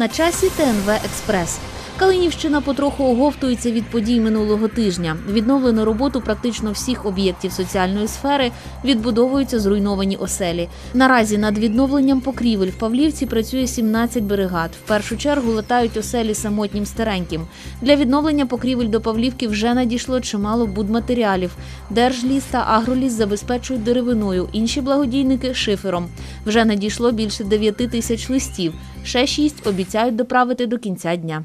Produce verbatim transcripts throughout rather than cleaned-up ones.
На часі Те Ен Ве Експрес. Калинівщина потроху оговтується від подій минулого тижня. Відновлено роботу практично всіх об'єктів соціальної сфери, відбудовуються зруйновані оселі. Наразі над відновленням покрівель в Павлівці працює сімнадцять бригад. В першу чергу латають оселі самотнім стареньким. Для відновлення покрівель до Павлівки вже надійшло чимало будматеріалів. Держліс та Агроліс забезпечують деревиною, інші благодійники – шифером. Вже надійшло більше дев'яти тисяч листів. Ще шість обіцяють доправити до кінця дня.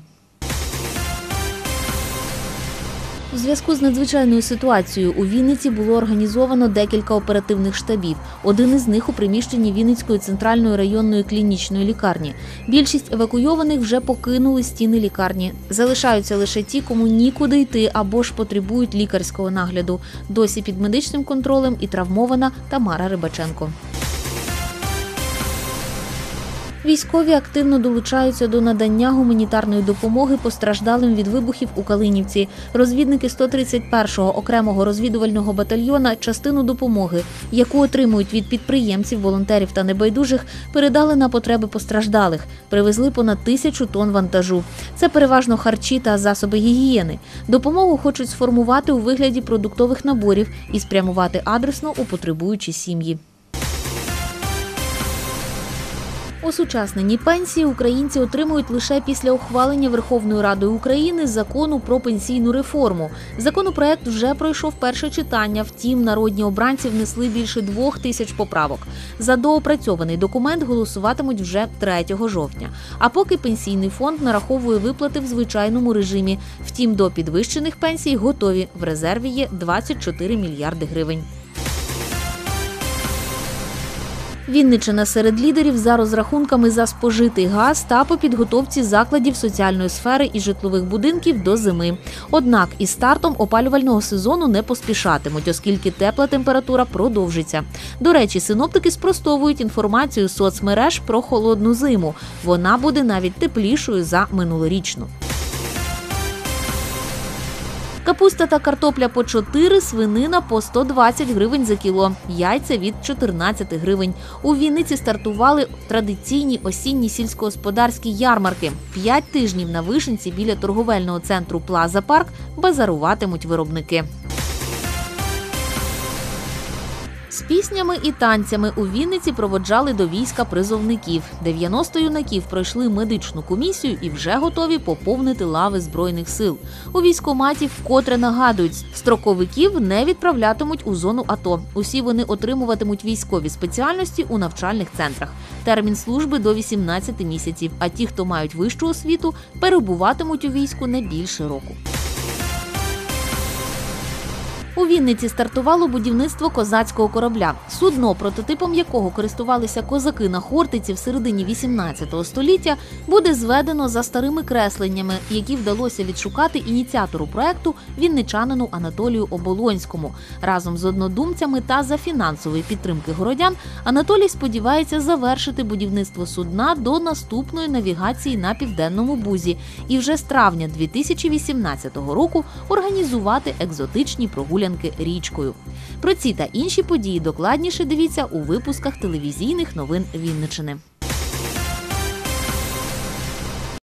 У зв'язку з надзвичайною ситуацією у Вінниці було організовано декілька оперативних штабів. Один із них у приміщенні Вінницької центральної районної клінічної лікарні. Більшість евакуйованих вже покинули стіни лікарні. Залишаються лише ті, кому нікуди йти або ж потребують лікарського нагляду. Досі під медичним контролем і травмована Тамара Рибаченко. Військові активно долучаються до надання гуманітарної допомоги постраждалим від вибухів у Калинівці. Розвідники сто тридцять першого окремого розвідувального батальйона частину допомоги, яку отримують від підприємців, волонтерів та небайдужих, передали на потреби постраждалих. Привезли понад тисячу тонн вантажу. Це переважно харчі та засоби гігієни. Допомогу хочуть сформувати у вигляді продуктових наборів і спрямувати адресно у потребуючі сім'ї. Осучаснені пенсії українці отримують лише після ухвалення Верховною Радою України закону про пенсійну реформу. Законопроект вже пройшов перше читання, втім народні обранці внесли більше двох тисяч поправок. За доопрацьований документ голосуватимуть вже третього жовтня. А поки пенсійний фонд нараховує виплати в звичайному режимі. Втім, до підвищених пенсій готові. В резерві є двадцять чотири мільярди гривень. Вінниччина серед лідерів за розрахунками за спожитий газ та по підготовці закладів соціальної сфери і житлових будинків до зими. Однак із стартом опалювального сезону не поспішатимуть, оскільки тепла температура продовжиться. До речі, синоптики спростовують інформацію з соцмереж про холодну зиму. Вона буде навіть теплішою за минулорічну. Капуста та картопля по чотири, свинина по сто двадцять гривень за кіло, яйця від чотирнадцяти гривень. У Вінниці стартували традиційні осінні сільськогосподарські ярмарки. П'ять тижнів на Вишенці біля торговельного центру Плаза Парк базаруватимуть виробники. З піснями і танцями у Вінниці проводжали до війська призовників. дев'яносто юнаків пройшли медичну комісію і вже готові поповнити лави Збройних сил. У військкоматі вкотре нагадують, строковиків не відправлятимуть у зону АТО. Усі вони отримуватимуть військові спеціальності у навчальних центрах. Термін служби до вісімнадцяти місяців, а ті, хто мають вищу освіту, перебуватимуть у війську не більше року. У Вінниці стартувало будівництво козацького корабля. Судно, прототипом якого користувалися козаки на Хортиці в середині вісімнадцятого століття, буде зведено за старими кресленнями, які вдалося відшукати ініціатору проекту вінничанину Анатолію Оболонському. Разом з однодумцями та за фінансової підтримки городян Анатолій сподівається завершити будівництво судна до наступної навігації на Південному Бузі і вже з травня дві тисячі вісімнадцятого року організувати екзотичні прогулянки річкою. Про ці та інші події докладніше дивіться у випусках телевізійних новин Вінниччини.